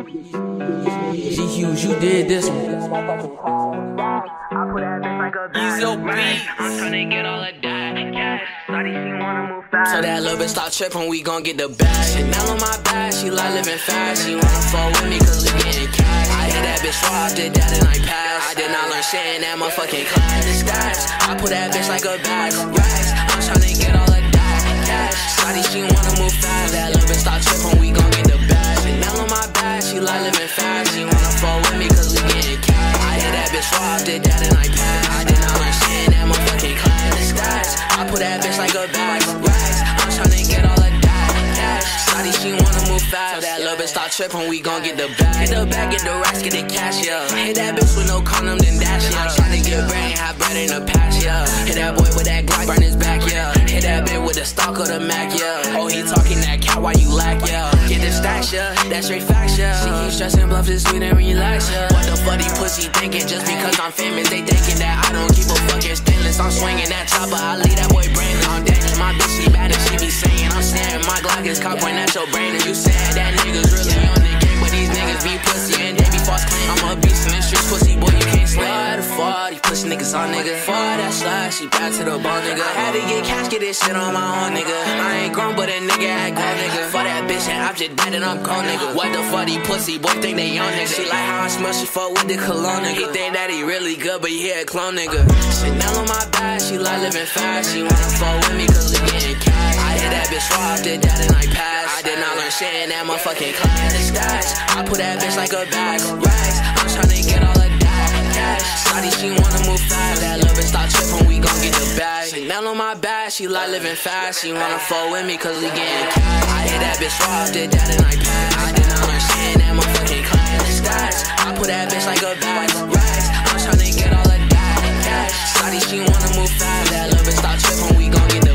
G-Hughes, you did this one. Ezo beats. I'm tryna get all of that cash. Shawty, she wanna move fast. So that little bitch stop trippin', we gon' get the bag. Chanel on my back, she like living fast. She wanna fall with me cause we getting cash. I hit that bitch raw, did that and I passed. I did not learn shit in that motherfucking class. The stats, I put that bitch like a bag of racks. I'm tryna get all of that cash. Shawty, she wanna move fast. That little bitch stop trippin', we gon' get the bag. Chanel on my back, she like living fast. She wanna fall with me cause we getting cash. I hit that bitch raw, did that and I passed. I did not learn shit in that motherfucking class. The stats, I put that bitch like a bag of racks. I'm tryna get all of that cash. Shawty, she wanna move fast. So that little bitch stop trippin', we gon' get the bag. Get the bag, get the racks, get the cash, yeah. Hit that bitch with no condom, then dash, yeah. I'm tryna get brain, have bread in the patch, yeah. Hit that boy with that Glock, burn his back, yeah. Hit that bitch with the stock of the Mac, yeah. Oh, he talking that cat while you lack, yeah. Get the stacks, yeah. That's straight facts, yeah. She keep stressing, bluff this sweet and relax, yeah. What the fuck these pussy thinking? Just because I'm famous, they thinking that I don't keep a fucking stainless. I'm swinging that chopper, I leave that boy brainless. I'm dangerous, my bitch, she bad and she be saying I'm saying my Glock is cock point at your brain. And you said that niggas really on the game, but these niggas be pussy and they be false claim. I'm a beast in the streets, pussy boy, you can't slay. Why the fuck these pussy niggas on, nigga? Fuck that slide, she back to the bone, nigga. I had to get cash, get this shit on my own, nigga. I ain't grown, but a nigga act grown, nigga. Fuck that bitch and I'm just dead and I'm gone, nigga. What the fuck these pussy boy think they on, nigga? She like how I smell, she fuck with the cologne, nigga. He think that he really good, but he a clone, nigga. Chanel on my back, she like living fast. She wanna fuck with me cause we getting cash. I hit that bitch raw, did that and I passed. I did not learn shit in that motherfucking class. The stats, I put that bitch like a bag of racks. I'm tryna get all of that cash. Shawty, she wanna move fast. That little bitch stop trippin', we gon' get the bag. Chanel on my back, she like living fast. She wanna fuck with me cause we getting cash. I hit that bitch raw, did that and I passed. I did not learn shit in that motherfucking class. The stats, I put that bitch like a bag of racks. I'm tryna get all of that cash. Shawty, she wanna move fast. That little bitch stop trippin', we gon' get the